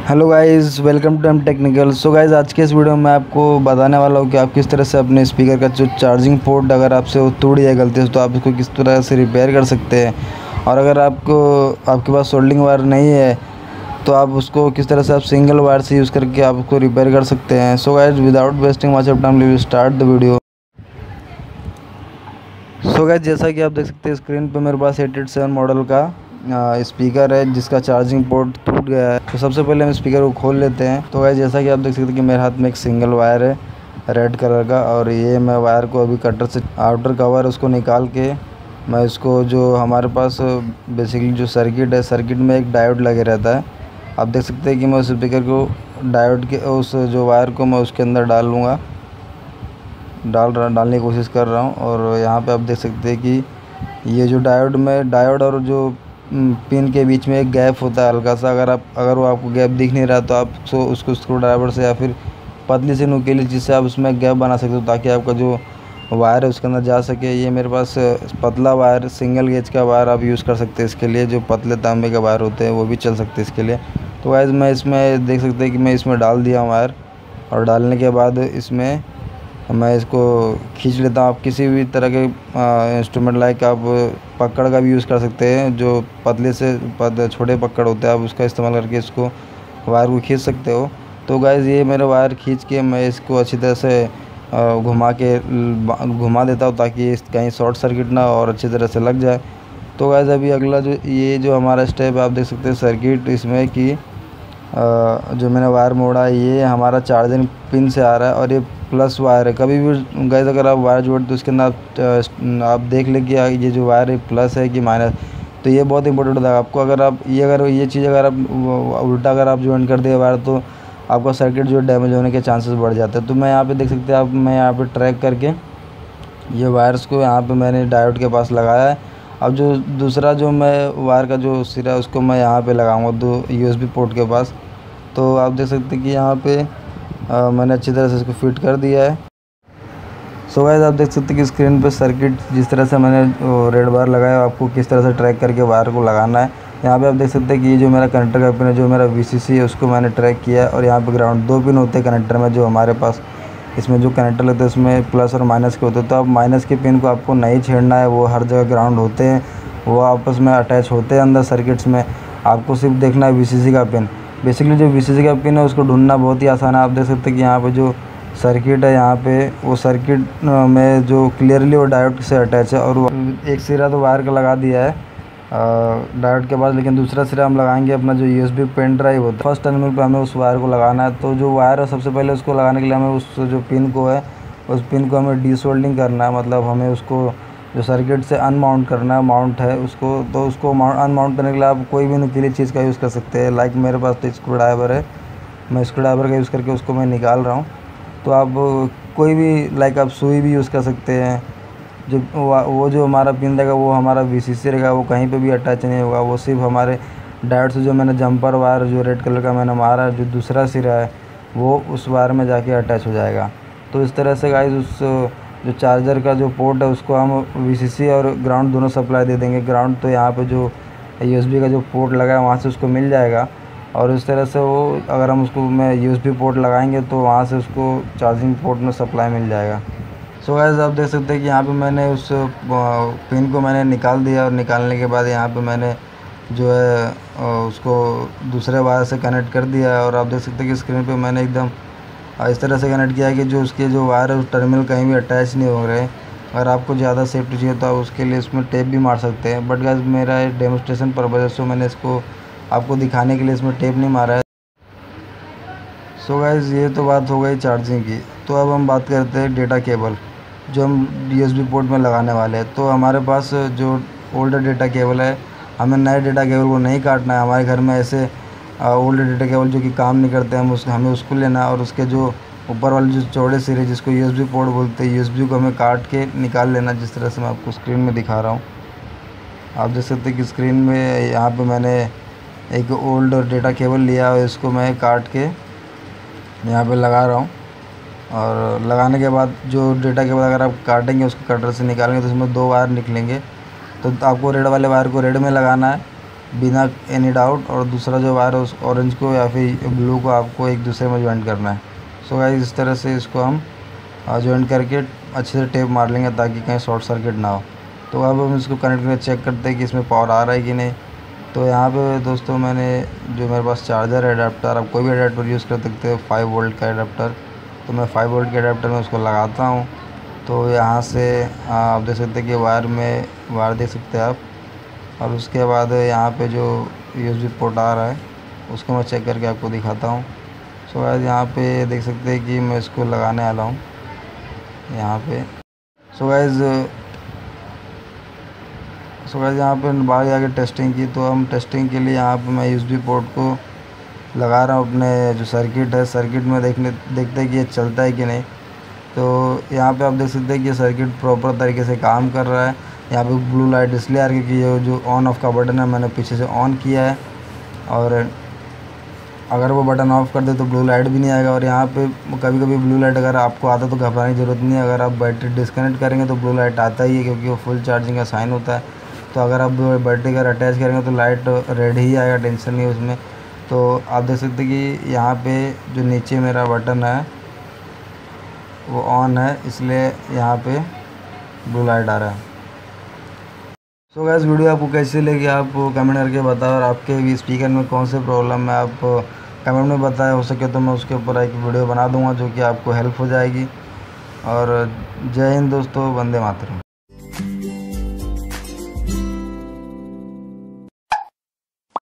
Hello guys, welcome to M Technical. So guys, आज के इस वीडियो में मैं आपको बताने वाला हूँ कि आप किस तरह से अपने स्पीकर का जो चार्जिंग पोर्ट अगर आपसे वो टूट जाए गलती से, तो आप इसको किस तरह से रिपेयर कर सकते हैं। और अगर आपके पास सोल्डिंग वायर नहीं है तो आप उसको किस तरह से आप सिंगल वायर से यूज़ करके आप उसको रिपेयर कर सकते हैं। So guys, without wasting much of time we will start the video. So guys, जैसा कि आप देख सकते हैं स्क्रीन पे मेरे पास 887 मॉडल का स्पीकर है जिसका चार्जिंग पोर्ट टूट गया है। तो सबसे पहले हम स्पीकर को खोल लेते हैं। तो गाइस, जैसा कि आप देख सकते हैं कि मेरे हाथ में एक सिंगल वायर है रेड कलर का, और ये मैं वायर को अभी कटर से आउटर कवर उसको निकाल के मैं इसको जो हमारे पास बेसिकली जो सर्किट है, सर्किट में एक डायोड लगे रहता है। आप देख सकते हैं कि मैं उस स्पीकर को डायोड के उस जो वायर को मैं उसके अंदर डालने की कोशिश कर रहा हूँ। और यहाँ पे आप देख सकते हैं कि ये जो डायोड और जो पिन के बीच में एक गैप होता है हल्का सा। अगर वो आपको गैप दिख नहीं रहा तो आप उसको स्क्रू ड्राइवर से या फिर पतली से नुकीली चीज़ से आप उसमें गैप बना सकते हो, ताकि आपका जो वायर है उसके अंदर जा सके। ये मेरे पास पतला वायर, सिंगल गेज का वायर आप यूज़ कर सकते हैं इसके लिए। जो पतले तांबे के वायर होते हैं वो भी चल सकते हैं इसके लिए। तो गाइस, मैं इसमें देख सकते हैं कि मैं इसमें डाल दिया वायर, और डालने के बाद इसमें मैं इसको खींच लेता हूँ। आप किसी भी तरह के इंस्ट्रूमेंट लाइक आप पकड़ का भी यूज़ कर सकते हैं। जो पतले से छोटे पकड़ होते हैं आप उसका इस्तेमाल करके इसको वायर को खींच सकते हो। तो गाइज़, ये मेरा वायर खींच के मैं इसको अच्छी तरह से घुमा देता हूँ, ताकि कहीं शॉर्ट सर्किट ना और अच्छी तरह से लग जाए। तो गाइज़, अभी अगला जो हमारा स्टेप है, आप देख सकते हैं सर्किट इसमें कि जो मैंने वायर मोड़ा है ये हमारा चार्जिंग पिन से आ रहा है, और ये प्लस वायर है। कभी भी गाइस अगर आप वायर जोड़ते तो उसके अंदर आप देख लें कि ये जो वायर है प्लस है कि माइनस। तो ये बहुत इंपॉर्टेंट होता है आपको। अगर ये चीज़ अगर आप उल्टा अगर आप ज्वाइन कर दिए वायर, तो आपका सर्किट जो डैमेज होने के चांसेस बढ़ जाते हैं। तो मैं यहाँ पे देख सकते हैं मैं यहाँ पे ट्रैक करके ये वायर्स को यहाँ पे मैंने डायोड के पास लगाया है। अब जो दूसरा जो मैं वायर का जो सिरा है उसको मैं यहाँ पे लगाऊंगा दो USB पोर्ट के पास। तो आप देख सकते हैं कि यहाँ पे मैंने अच्छी तरह से इसको फिट कर दिया है। सो गाइस, आप देख सकते हैं कि स्क्रीन पे सर्किट जिस तरह से मैंने रेड वायर लगाया, आपको किस तरह से ट्रैक करके वायर को लगाना है। यहाँ पे आप देख सकते हैं कि ये जो मेरा कनेक्टर का पिन है, जो मेरा VCC है, उसको मैंने ट्रैक किया है। और यहाँ पे ग्राउंड 2 पिन होते हैं कनेक्टर में, जो हमारे पास इसमें जो कनेक्टर लगते हैं उसमें प्लस और माइनस के होते हैं। तो अब माइनस के पिन को आपको नहीं छेड़ना है, वो हर जगह ग्राउंड होते हैं, वो आपस में अटैच होते हैं अंदर सर्किट्स में। आपको सिर्फ देखना है VCC का पिन। बेसिकली जो VCC का पिन है उसको ढूंढना बहुत ही आसान है। आप देख सकते हैं कि यहाँ पे जो सर्किट है, यहाँ पे वो सर्किट में जो क्लियरली वो डायोड से अटैच है। और वो एक सिरा तो वायर का लगा दिया है डायोड के बाद, लेकिन दूसरा सिरा हम लगाएंगे अपना जो USB पेन ड्राइव होता है। फर्स्ट टर्मिनल पे हमें उस वायर को लगाना है। तो जो वायर है सबसे पहले उसको लगाने के लिए हमें उस जो पिन को है उस पिन को हमें डीसोल्डिंग करना है। मतलब हमें उसको जो सर्किट से अनमाउंट करना है, माउंट है उसको। तो उसको अनमाउंट करने के लिए आप कोई भी नुकीली चीज़ का यूज़ कर सकते हैं। लाइक मेरे पास तो स्क्रू ड्राइवर है, मैं स्क्रू ड्राइवर का यूज़ करके उसको मैं निकाल रहा हूँ। तो आप कोई भी लाइक आप सुई भी यूज़ कर सकते हैं। जो वो जो हमारा पिन रहेगा वो हमारा VCC रहेगा, वो कहीं पे भी अटैच नहीं होगा। वो सिर्फ हमारे डायोड से जो मैंने जंपर वायर जो रेड कलर का मैंने मारा है, जो दूसरा सिरा है, वो उस वायर में जाके अटैच हो जाएगा। तो इस तरह से गाइस उस जो चार्जर का जो पोर्ट है उसको हम VCC और ग्राउंड दोनों सप्लाई दे देंगे। ग्राउंड तो यहाँ पे जो USB का जो पोर्ट लगा है वहाँ से उसको मिल जाएगा, और इस तरह से वो अगर हम उसको में USB पोर्ट लगाएंगे तो वहाँ से उसको चार्जिंग पोर्ट में सप्लाई मिल जाएगा। सो गाइस, आप देख सकते हैं कि यहाँ पे मैंने उस पिन को मैंने निकाल दिया, और निकालने के बाद यहाँ पे मैंने जो है उसको दूसरे वायर से कनेक्ट कर दिया है। और आप देख सकते हैं कि स्क्रीन पे मैंने एकदम इस तरह से कनेक्ट किया है कि जो उसके जो वायर है उस टर्मिनल कहीं भी अटैच नहीं हो रहे। अगर आपको ज़्यादा सेफ्टी चाहिए तो आप उसके लिए इसमें टेप भी मार सकते हैं, बट गाइस मेरा डेमोस्ट्रेशन पर्पज़ है, सो मैंने इसको आपको दिखाने के लिए इसमें टेप नहीं मारा है। सो गाइस, ये तो बात हो गई चार्जिंग की। तो अब हम बात करते हैं डेटा केबल जो हम USB पोर्ट में लगाने वाले हैं। तो हमारे पास जो ओल्ड डेटा केबल है, हमें नए डेटा केबल को नहीं काटना है। हमारे घर में ऐसे ओल्ड डेटा केबल जो कि काम नहीं करते हैं, हमें उसको लेना है। और उसके जो ऊपर वाले जो चौड़े सिरे जिसको USB पोर्ट बोलते हैं, USB को हमें काट के निकाल लेना, जिस तरह से मैं आपको स्क्रीन में दिखा रहा हूँ। आप देख सकते हैं कि स्क्रीन में यहाँ पे मैंने एक ओल्ड डेटा केबल लिया और इसको मैं काट के यहाँ पे लगा रहा हूँ। और लगाने के बाद जो डेटा केबल अगर आप काटेंगे उसको कटर से निकालेंगे तो उसमें 2 वायर निकलेंगे। तो आपको रेड वाले वायर को रेड में लगाना है, बिना एनी डाउट, और दूसरा जो वायर है उस ऑरेंज को या फिर ब्लू को आपको एक दूसरे में ज्वाइन करना है। सो गाइस इस तरह से इसको हम ज्वाइन करके अच्छे से टेप मार लेंगे ताकि कहीं शॉर्ट सर्किट ना हो। तो अब हम इसको कनेक्ट करके चेक करते हैं कि इसमें पावर आ रहा है कि नहीं। तो यहाँ पे दोस्तों मैंने जो मेरे पास चार्जर है अडेप्टर, आप कोई भी अडेप्टर यूज़ कर सकते हो, 5 वोल्ट का अडेप्टर, तो मैं 5 वोल्ट के अडेप्टर में उसको लगाता हूँ। तो यहाँ से आप देख सकते हैं कि वायर देख सकते हैं आप, और उसके बाद यहाँ पे जो USB पोर्ट आ रहा है उसको मैं चेक करके आपको दिखाता हूँ। सो गाइस यहाँ पे देख सकते हैं कि मैं इसको लगाने वाला हूँ यहाँ पे। सो गाइस यहाँ पे बाहर जाके टेस्टिंग की, तो हम टेस्टिंग के लिए यहाँ पे मैं USB पोर्ट को लगा रहा हूँ अपने जो सर्किट है, सर्किट में देखते हैं कि ये चलता है कि नहीं। तो यहाँ पे आप देख सकते हैं कि सर्किट प्रॉपर तरीके से काम कर रहा है। यहाँ पे ब्लू लाइट इसलिए आ रही है क्योंकि ये जो ऑन ऑफ का बटन है मैंने पीछे से ऑन किया है, और अगर वो बटन ऑफ़ कर दे तो ब्लू लाइट भी नहीं आएगा। और यहाँ पे कभी कभी ब्लू लाइट अगर आपको आता तो घबराने की ज़रूरत नहीं है, अगर आप बैटरी डिस्कनेक्ट करेंगे तो ब्लू लाइट आता ही है क्योंकि वो फुल चार्जिंग का साइन होता है। तो अगर आप बैटरी अगर अटैच करेंगे तो लाइट रेड ही आएगा, टेंशन नहीं है उसमें। तो आप देख सकते हैं कि यहाँ पे जो नीचे मेरा बटन है वो ऑन है, इसलिए यहाँ पे ब्लू लाइट आ रहा है। सो गाइस वीडियो आपको कैसी लगी आप कमेंट करके बताओ, और आपके भी स्पीकर में कौन से प्रॉब्लम है आप कमेंट में बताएं। हो सके तो मैं उसके ऊपर एक वीडियो बना दूंगा जो कि आपको हेल्प हो जाएगी। और जय हिंद दोस्तों, वंदे मातरम।